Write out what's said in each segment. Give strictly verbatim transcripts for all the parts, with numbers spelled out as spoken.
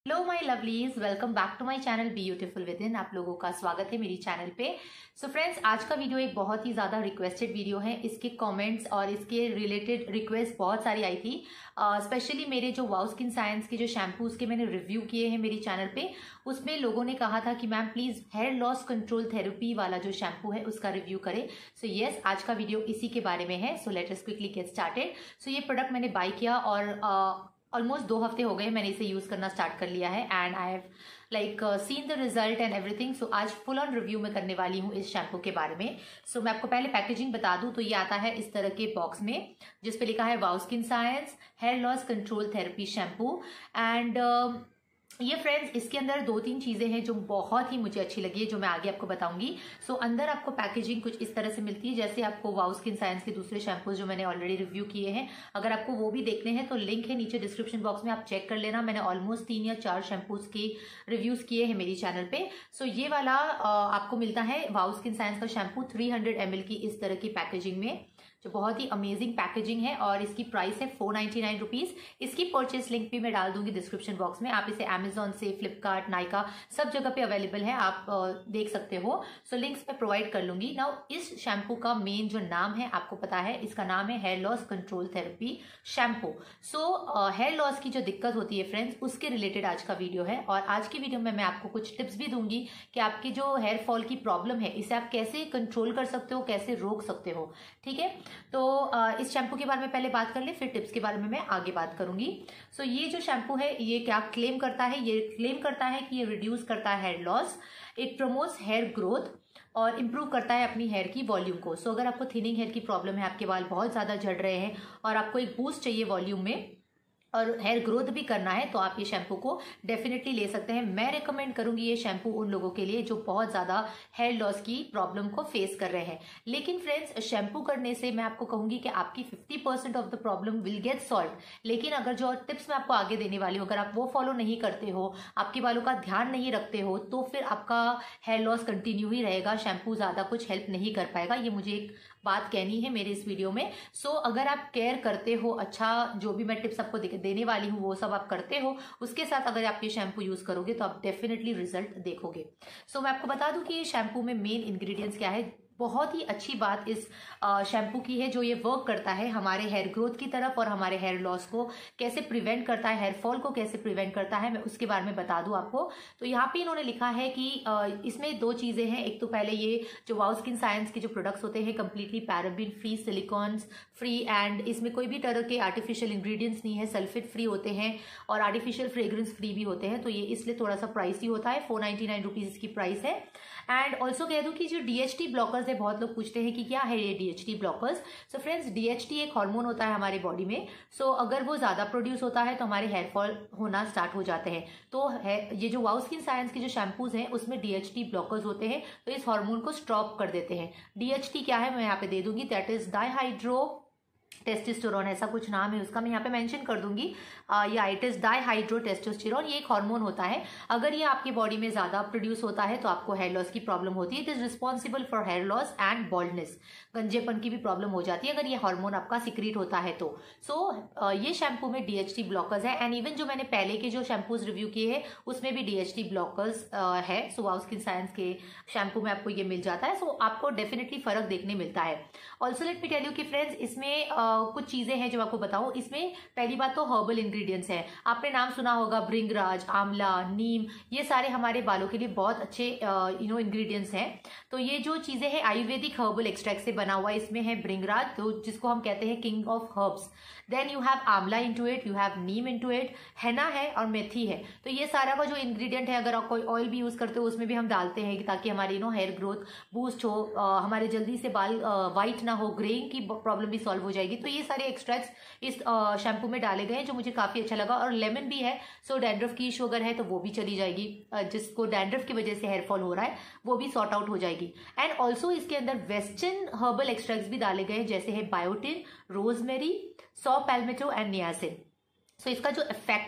Hello my lovelies, welcome back to my channel beautiful within. आप लोगों का स्वागत है मेरी चैनल पे। सो so फ्रेंड्स, आज का वीडियो एक बहुत ही ज़्यादा रिक्वेस्टेड वीडियो है। इसके कमेंट्स और इसके रिलेटेड रिक्वेस्ट बहुत सारी आई थी। स्पेशली uh, मेरे जो वाओ स्किन साइंस के जो शैम्पूज के मैंने रिव्यू किए हैं मेरी चैनल पे, उसमें लोगों ने कहा था कि ma'am please hair loss control therapy वाला जो शैम्पू है उसका रिव्यू करें। सो so येस yes, आज का वीडियो इसी के बारे में है। So let us quickly get started. So ये प्रोडक्ट मैंने बाय किया और uh, ऑलमोस्ट दो हफ्ते हो गए मैंने इसे यूज करना स्टार्ट कर लिया है and I have like seen the result and everything. So आज फुल ऑन रिव्यू में करने वाली हूँ इस शैम्पू के बारे में। सो so, मैं आपको पहले पैकेजिंग बता दूं तो ये आता है इस तरह के बॉक्स में जिस पे लिखा है wow skin science hair loss control therapy shampoo. And ये फ्रेंड्स, इसके अंदर दो तीन चीजें हैं जो बहुत ही मुझे अच्छी लगी है, जो मैं आगे आपको बताऊंगी। सो so, अंदर आपको पैकेजिंग कुछ इस तरह से मिलती है जैसे आपको वाओ स्किन साइंस के दूसरे शैम्पूज जो मैंने ऑलरेडी रिव्यू किए हैं, अगर आपको वो भी देखने हैं तो लिंक है नीचे डिस्क्रिप्शन बॉक्स में, आप चेक कर लेना। मैंने ऑलमोस्ट तीन या चार शैम्पूज के रिव्यूज किए हैं मेरी चैनल पे। सो so, ये वाला आपको मिलता है वाओ स्किन साइंस का shampoo three hundred M L की इस तरह की पैकेजिंग में, जो बहुत ही अमेजिंग पैकेजिंग है और इसकी प्राइस है फोर नाइन्टी नाइन रुपीज। इसकी परचेस लिंक भी मैं डाल दूंगी डिस्क्रिप्शन बॉक्स में। आप इसे अमेजॉन से, फ्लिपकार्ट, नाइका सब जगह पे अवेलेबल है, आप देख सकते हो। सो लिंक्स मैं प्रोवाइड कर लूंगी। नाउ इस शैम्पू का मेन जो नाम है आपको पता है, इसका नाम है hair loss control therapy shampoo. So hair loss की जो दिक्कत होती है फ्रेंड्स, उसके रिलेटेड आज का वीडियो है। और आज की वीडियो में मैं आपको कुछ टिप्स भी दूंगी कि आपकी जो हेयर फॉल की प्रॉब्लम है इसे आप कैसे कंट्रोल कर सकते हो, कैसे रोक सकते हो। ठीक है, तो इस शैम्पू के बारे में पहले बात कर ले, फिर टिप्स के बारे में मैं आगे बात करूंगी। सो ये जो शैम्पू है ये क्या क्लेम करता है? ये क्लेम करता है कि ये रिड्यूस करता है hair loss, it promotes hair growth और इम्प्रूव करता है अपनी हेयर की वॉल्यूम को। सो so, अगर आपको थिनिंग हेयर की प्रॉब्लम है, आपके बाल बहुत ज्यादा झड़ रहे हैं और आपको एक बूस्ट चाहिए वॉल्यूम में और हेयर ग्रोथ भी करना है, तो आप ये शैम्पू को डेफिनेटली ले सकते हैं। मैं रेकमेंड करूंगी ये शैम्पू उन लोगों के लिए जो बहुत ज्यादा हेयर लॉस की प्रॉब्लम को फेस कर रहे हैं। लेकिन फ्रेंड्स, शैम्पू करने से मैं आपको कहूंगी कि आपकी fifty percent of the problem will get solve. लेकिन अगर जो टिप्स मैं आपको आगे देने वाली हूँ, अगर आप वो फॉलो नहीं करते हो, आपके बालों का ध्यान नहीं रखते हो, तो फिर आपका हेयर लॉस कंटिन्यू ही रहेगा। शैम्पू ज्यादा कुछ हेल्प नहीं कर पाएगा, ये मुझे एक बात कहनी है मेरे इस वीडियो में। सो so, अगर आप केयर करते हो, अच्छा जो भी मैं टिप्स आपको देने वाली हूँ वो सब आप करते हो, उसके साथ अगर आप ये शैम्पू यूज करोगे तो आप डेफिनेटली रिजल्ट देखोगे। सो so, मैं आपको बता दूं कि ये शैम्पू में मेन इंग्रेडिएंट्स क्या है। बहुत ही अच्छी बात इस शैम्पू की है जो ये वर्क करता है हमारे हेयर ग्रोथ की तरफ और हमारे हेयर लॉस को कैसे प्रिवेंट करता है, हेयर फॉल को कैसे प्रिवेंट करता है, मैं उसके बारे में बता दूं आपको। तो यहाँ पे इन्होंने लिखा है कि इसमें दो चीजें हैं। एक तो पहले ये जो वाओ स्किन साइंस के जो प्रोडक्ट्स होते हैं completely paraben free, silicones free and इसमें कोई भी तरह के आर्टिफिशियल इंग्रेडिएंट्स नहीं है, सल्फेट फ्री होते हैं और आर्टिफिशियल फ्रेग्रेंस फ्री भी होते हैं। तो ये इसलिए थोड़ा सा प्राइसी होता है, फोर नाइन्टी नाइन रुपीज इसकी प्राइस है। एंड ऑल्सो कह दूं कि जो डीएचटी ब्लॉकर्स है, बहुत लोग पूछते हैं कि क्या है ये DHT blockers. So friends, DHT एक हार्मोन होता है हमारे बॉडी में। सो so, अगर वो ज्यादा प्रोड्यूस होता है तो हमारे हेयर फॉल होना स्टार्ट हो जाते हैं। तो है ये जो वाओ स्किन साइंस के जो शैम्पूज हैं उसमें डीएचटी ब्लॉकर्स होते हैं, तो इस हार्मोन को स्टॉप कर देते हैं। डीएचटी क्या है मैं यहाँ पे दे दूंगी, दैट इज डाईहाइड्रो टेस्टोस्टेरोन, ऐसा कुछ नाम है उसका, मैं यहाँ पे मेंशन कर दूंगी। आ, या इट इज डाईहाइड्रो टेस्टोस्टेरोन, ये एक हार्मोन होता है। अगर ये आपके बॉडी में ज्यादा प्रोड्यूस होता है तो आपको हेयर लॉस की प्रॉब्लम होती है। It is responsible for hair loss and baldness, गंजेपन की भी प्रॉब्लम हो जाती है अगर ये हार्मोन आपका सीक्रेट होता है तो। सो so, ये शैम्पू में डीएचटी ब्लॉकर्स है एंड इवन जो मैंने पहले के जो शैम्पूज रिव्यू किए हैं उसमें भी डीएचटी ब्लॉकर्स है। सो वाओ स्किन साइंस के शैम्पू में आपको ये मिल जाता है। सो so, आपको डेफिनेटली फर्क देखने मिलता है। Also let me tell you कि फ्रेंड्स, इसमें uh, कुछ चीजें हैं जो आपको बताऊं। इसमें पहली बात तो हर्बल इंग्रेडिएंट्स हैं। आपने नाम सुना होगा भृंगराज, आंवला, नीम, ये सारे हमारे बालों के लिए बहुत अच्छे यू नो इंग्रेडिएंट्स हैं। तो ये जो चीजें हैं आयुर्वेदिक हर्बल एक्सट्रैक्ट से बना हुआ, इसमें है भृंगराज, तो जिसको हम कहते हैं king of herbs. Then you have amla into it, you have neem into it, henna है और मेथी है। तो ये सारा का जो इंग्रेडिएंट है, अगर आप कोई ऑयल भी यूज करते हो उसमें भी हम डालते हैं ताकि हमारी you know hair growth boost हो, आ, हमारे जल्दी से बाल व्हाइट ना हो, ग्रेइंग की प्रॉब्लम भी सॉल्व हो जाएगी। तो ये सारे एक्सट्रैक्ट्स इस शैम्पू में डाले गए हैं जो मुझे काफी अच्छा लगा। और लेमन भी है, सो डैंड्रफ की इशू अगर है तो वो भी चली जाएगी, जिसको डैंड्रफ की वजह से हेयर फॉल हो रहा है वो भी सॉर्ट आउट हो जाएगी। एंड ऑल्सो इसके अंदर वेस्टर्न हर्बल एक्सट्रैक्ट्स भी डाले गए हैं जैसे है biotin, rosemary, saw palmetto and niacin. So so, इसका जो इफेक्ट है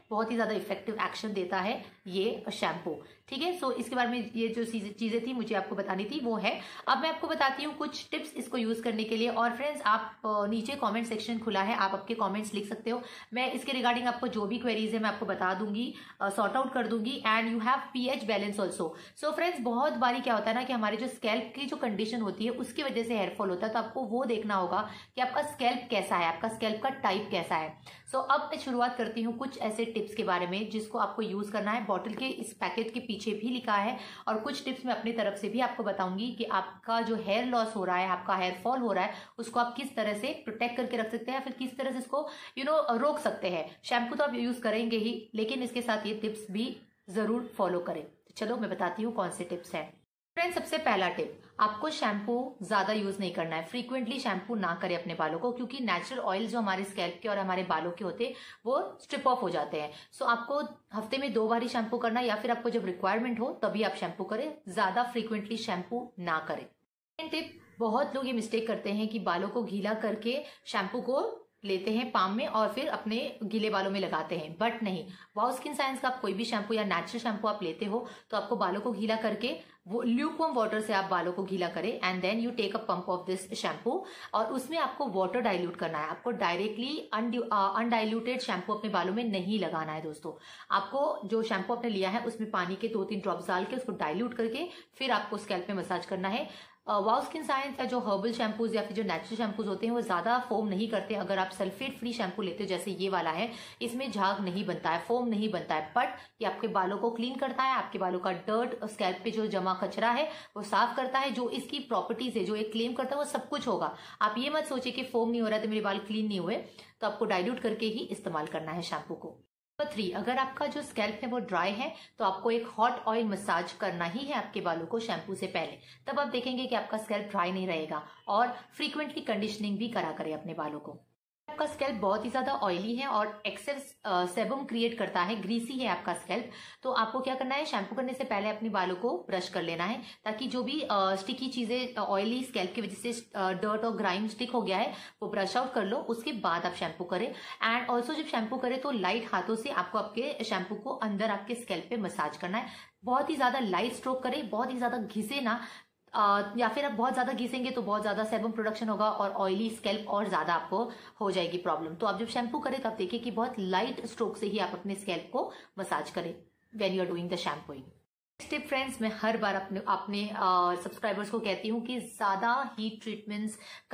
बहुत ही ज़्यादा इफेक्टिव एक्शन देता है ये शैम्पू। ठीक है, सो इसके बारे में ये जो चीज़ें थी मुझे आपको बतानी थी वो है। अब मैं आपको बताती हूँ कुछ टिप्स इसको यूज़ करने के लिए। और फ्रेंड्स, आप नीचे कमेंट सेक्शन खुला है, आप आपके कमेंट्स लिख सकते हो। मैं इसके रिगार्डिंग आपको जो भी क्वेरीज है मैं आपको बता दूंगी, सॉर्ट आउट कर दूंगी। And you have pH balance also. So friends, बहुत बारी क्या होता है ना कि हमारे जो स्कैल्प की जो कंडीशन होती है उसकी वजह से हेयरफॉल होता है, तो आपको वो देखना होगा कि आपका स्कैल्प कैसा है, आपका स्कैल्प का टाइप कैसा है। सो so, अब मैं शुरुआत करती हूँ कुछ ऐसे टिप्स के बारे में जिसको आपको यूज करना है। बॉटल के इस पैकेट के पीछे भी लिखा है और कुछ टिप्स मैं अपनी तरफ से भी आपको बताऊंगी कि आपका जो हेयर लॉस हो रहा है, आपका हेयर फॉल हो रहा है, उसको आप किस तरह से प्रोटेक्ट करके रख सकते हैं या फिर किस तरह से इसको यू नो रोक सकते हैं। शैम्पू तो आप यूज करेंगे ही, लेकिन इसके साथ ये टिप्स भी जरूर फॉलो करें। तो चलो मैं बताती हूँ कौन से टिप्स हैं। फ्रेंड्स, सबसे पहला टिप, आपको शैम्पू ज्यादा यूज नहीं करना है। फ्रीक्वेंटली शैम्पू ना करें अपने बालों को, क्योंकि नेचुरल ऑयल जो हमारे स्कैल्प के और हमारे बालों के होते हैं वो स्ट्रिप ऑफ हो जाते हैं। सो आपको हफ्ते में दो बार ही शैम्पू करना है, या फिर आपको जब रिक्वायरमेंट हो तभी आप शैम्पू करें, ज्यादा फ्रीक्वेंटली शैम्पू ना करें। सेकंड टिप, बहुत लोग ये मिस्टेक करते हैं कि बालों को गीला करके शैम्पू को लेते हैं पाम में और फिर अपने गीले बालों में लगाते हैं, बट नहीं। वाओ स्किन साइंस का आप कोई भी शैम्पू या नेचुरल शैम्पू आप लेते हो तो आपको बालों को गीला करके वो ल्यूकवार्म वाटर से आप बालों को गीला करें and then you take a pump of this shampoo और उसमें आपको वाटर डाइल्यूट करना है। आपको डायरेक्टली अनडाइल्यूटेड शैम्पू अपने बालों में नहीं लगाना है दोस्तों। आपको जो शैम्पू आपने लिया है उसमें पानी के दो तीन ड्रॉप्स डाल के उसको डाइल्यूट करके फिर आपको स्कैल्प में मसाज करना है। वाओ स्किन साइंस या जो हर्बल शैम्पूज या फिर जो नेचुरल शैम्पूज होते हैं वो ज्यादा फोम नहीं करते। अगर आप सल्फेट फ्री शैम्पू लेते हो जैसे ये वाला है, इसमें झाग नहीं बनता है, फोम नहीं बनता है, बट ये आपके बालों को क्लीन करता है, आपके बालों का डर्ट स्कैल्प पे जो जमा कचरा है वो साफ करता है। जो इसकी प्रॉपर्टीज है, जो एक क्लेम करता है वो सब कुछ होगा। आप ये मत सोचिए कि फोम नहीं हो रहा है तो मेरे बाल क्लीन नहीं हुए, तो आपको डाइल्यूट करके ही इस्तेमाल करना है शैम्पू को। नंबर थ्री, अगर आपका जो स्कैल्प है वो ड्राई है तो आपको एक हॉट ऑयल मसाज करना ही है आपके बालों को शैम्पू से पहले। तब आप देखेंगे कि आपका स्कैल्प ड्राई नहीं रहेगा। और फ्रीक्वेंटली कंडीशनिंग भी करा करें अपने बालों को। आपका स्कैल्प बहुत ही ज्यादा ऑयली है और एक्सेस सेबम क्रिएट करता है, ग्रीसी है आपका स्कैल्प, तो आपको क्या करना है, शैम्पू करने से पहले अपने बालों को ब्रश कर लेना है ताकि जो भी स्टिकी चीजें ऑयली स्कैल्प की वजह से डर्ट और ग्राइम स्टिक हो गया है वो ब्रश आउट कर लो। उसके बाद आप शैम्पू करें। एंड ऑल्सो जब शैम्पू करें तो लाइट हाथों से आपको आपके शैम्पू को अंदर आपके स्कैल्प पे मसाज करना है। बहुत ही ज्यादा लाइट स्ट्रोक करें, बहुत ही ज्यादा घिसे ना, Uh, या फिर आप बहुत ज्यादा घिसेंगे तो बहुत ज्यादा सेबम प्रोडक्शन होगा और ऑयली स्कैल्प और ज्यादा आपको हो जाएगी प्रॉब्लम। तो आप जब शैम्पू करें तो आप देखिए कि बहुत लाइट स्ट्रोक से ही आप अपने स्कैल्प को मसाज करें when you are doing the shampooing. Next tip friends, मैं हर बार अपने अपने सब्सक्राइबर्स को कहती हूँ कि ज्यादा हीट ट्रीटमेंट्स,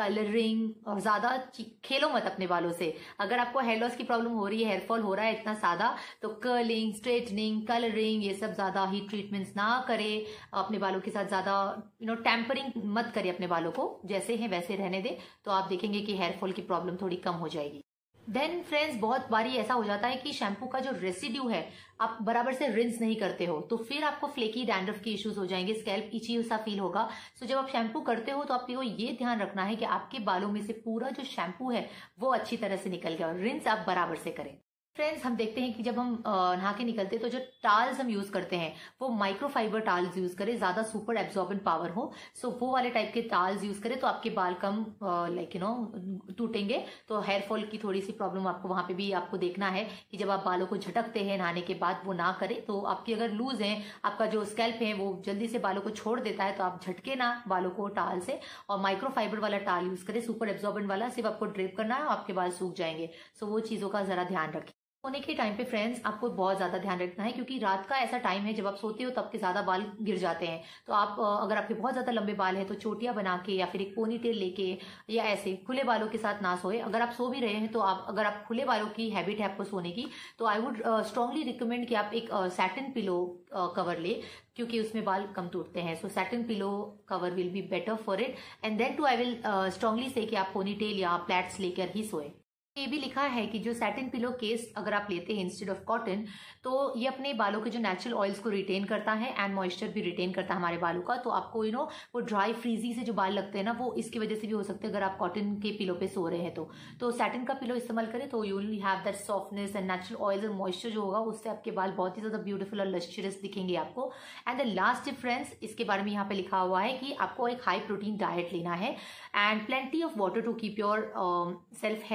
कलरिंग और ज्यादा खेलो मत अपने बालों से। अगर आपको हेयर लॉस की प्रॉब्लम हो रही है, हेयर फॉल हो रहा है इतना ज्यादा, तो कर्लिंग, स्ट्रेटनिंग, कलरिंग ये सब ज्यादा हीट ट्रीटमेंट्स ना करें। अपने बालों के साथ ज्यादा यू नो टैम्परिंग मत करें, अपने बालों को जैसे हैं वैसे रहने दें, तो आप देखेंगे कि हेयर फॉल की प्रॉब्लम थोड़ी कम हो जाएगी। देन फ्रेंड्स, बहुत बारी ऐसा हो जाता है कि शैम्पू का जो रेसिड्यू है आप बराबर से रिंस नहीं करते हो, तो फिर आपको फ्लेकी डैंड्रफ के इश्यूज हो जाएंगे, स्कैल्प इची सा फील होगा। सो जब आप शैम्पू करते हो तो आपको ये ध्यान रखना है कि आपके बालों में से पूरा जो शैम्पू है वो अच्छी तरह से निकल गया और रिंस आप बराबर से करें। फ्रेंड्स, हम देखते हैं कि जब हम नहा के निकलते हैं तो जो टाल्स हम यूज करते हैं वो माइक्रोफाइबर टाल्स यूज करें, ज्यादा सुपर एब्जॉर्बेंट पावर हो। सो वो वाले टाइप के टाल्स यूज करें तो आपके बाल कम लाइक यू नो टूटेंगे। तो हेयर फॉल की थोड़ी सी प्रॉब्लम आपको वहां पे भी आपको देखना है कि जब आप बालों को झटकते हैं नहाने के बाद वो ना करें। तो आपकी अगर लूज है, आपका जो स्कैल्प है वो जल्दी से बालों को छोड़ देता है, तो आप झटके ना बालों को टाल से, और माइक्रोफाइबर वाला टाल यूज करें, सुपर एब्जॉर्बेंट वाला। सिर्फ आपको ड्रेप करना है, आपके बाल सूख जाएंगे। सो वो चीजों का जरा ध्यान रखें। सोने के टाइम पे फ्रेंड्स आपको बहुत ज्यादा ध्यान रखना है, क्योंकि रात का ऐसा टाइम है जब आप सोते हो तब के ज्यादा बाल गिर जाते हैं। तो आप अगर आपके बहुत ज्यादा लंबे बाल है तो चोटियां बना के या फिर एक पोनी टेल लेके या ऐसे खुले बालों के साथ ना सोए। अगर आप सो भी रहे हैं तो आप अगर आप खुले बालों की हैबिट है आपको सोने की, तो आई वुड स्ट्रांगली रिकमेंड कि आप एक सैटिन पिलो कवर ले, क्योंकि उसमें बाल कम टूटते हैं। So satin pillow cover will be better for it. And then too I will strongly say कि आप पोनी टेल या प्लेट्स लेकर ही सोए। ये भी लिखा है कि जो सैटिन पिलो केस अगर आप लेते हैं इंस्टेड ऑफ कॉटन, तो ये अपने बालों के जो नेचुरल ऑयल्स को रिटेन करता है एंड मॉइस्चर भी रिटेन करता है हमारे बालों का। तो आपको यू नो वो ड्राई फ्रीजी से जो बाल लगते हैं ना, वो इसकी वजह से भी हो सकते हैं अगर आप कॉटन के पिलो पे सो रहे हैं तो तो सैटिन का पिलो इस्तेमाल करें तो you will have that softness and natural oils और मॉइस्चर जो होगा उससे आपके बाल बहुत ही ज्यादा ब्यूटीफुल और लस्चरस दिखेंगे आपको। एंड द लास्ट डिफरेंस इसके बारे में यहाँ पे लिखा हुआ है कि आपको एक हाई प्रोटीन डाइट लेना है and plenty of water to keep your self healthy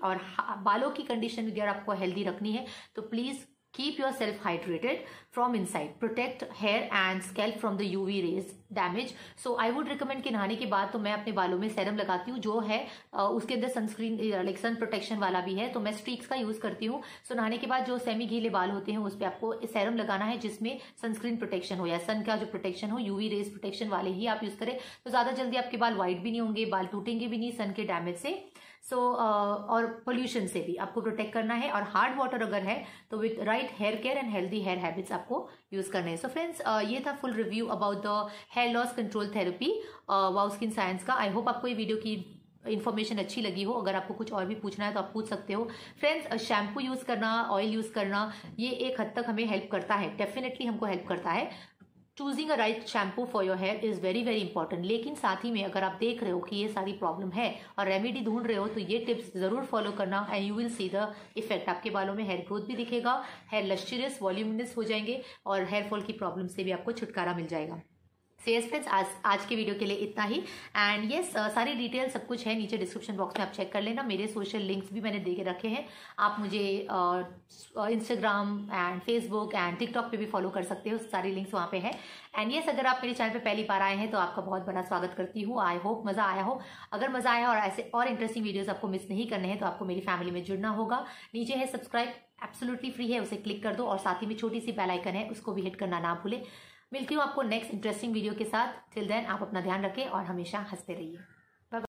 और बालों की कंडीशन अगर आपको हेल्दी रखनी है तो please keep yourself hydrated from inside, protect hair and scalp from the U V rays damage. So I would recommend कि नहाने के बाद तो मैं अपने बालों में सेरम लगाती हूँ जो है उसके अंदर सनस्क्रीन लाइक सन प्रोटेक्शन वाला भी है, तो मैं स्ट्रीक्स का यूज करती हूँ. सो so, नहाने के बाद जो सेमी गीले बाल होते हैं उस पर आपको सेरम लगाना है जिसमें सनस्क्रीन प्रोटेक्शन हो या सन का जो प्रोटेक्शन हो, यूवी रेज प्रोटेक्शन वाले ही आप यूज करें तो ज्यादा जल्दी आपके बाल व्हाइट भी नहीं होंगे, बाल टूटेंगे भी नहीं सन के डैमेज से. सो so, uh, और पोल्यूशन से भी आपको प्रोटेक्ट करना है. और हार्ड वाटर अगर है तो with right hair care and healthy hair habits आपको यूज करने हैं. सो फ्रेंड्स, ये था full review about the hair loss control therapy wow skin science का. आई होप आपको ये वीडियो की इन्फॉर्मेशन अच्छी लगी हो. अगर आपको कुछ और भी पूछना है तो आप पूछ सकते हो. फ्रेंड्स, शैम्पू यूज करना, ऑयल यूज करना, ये एक हद तक हमें हेल्प करता है, डेफिनेटली हमको हेल्प करता है. Choosing a right shampoo for your hair is very very important. लेकिन साथ ही में अगर आप देख रहे हो कि ये सारी प्रॉब्लम है और रेमेडी ढूंढ रहे हो तो ये टिप्स जरूर फॉलो करना and you will see the effect. आपके बालों में हेयर ग्रोथ भी दिखेगा, हेयर लस्ट्रियस वॉल्यूमिनस हो जाएंगे और हेयर फॉल की प्रॉब्लम से भी आपको छुटकारा मिल जाएगा. सो यस फ्रेंड्स, आज आज के वीडियो के लिए इतना ही. एंड यस, सारी डिटेल सब कुछ है नीचे डिस्क्रिप्शन बॉक्स में, आप चेक कर लेना. मेरे सोशल लिंक्स भी मैंने दे के रखे हैं. आप मुझे Instagram and Facebook and TikTok पे भी फॉलो कर सकते हो, सारी लिंक्स वहाँ पे है. एंड यस, अगर आप मेरे चैनल पे पहली बार आए हैं तो आपका बहुत बड़ा स्वागत करती हूँ. आई होप मजा आया हो. अगर मजा आया और ऐसे और इंटरेस्टिंग वीडियोस आपको मिस नहीं करने हैं तो आपको मेरी फैमिली में जुड़ना होगा. नीचे है सब्सक्राइब, एब्सोल्युटली फ्री है, उसे क्लिक कर दो और साथ ही में छोटी सी बेल आइकन है उसको भी हिट करना ना भूले. मिलती हूँ आपको नेक्स्ट इंटरेस्टिंग वीडियो के साथ. टिल देन आप अपना ध्यान रखें और हमेशा हंसते रहिए.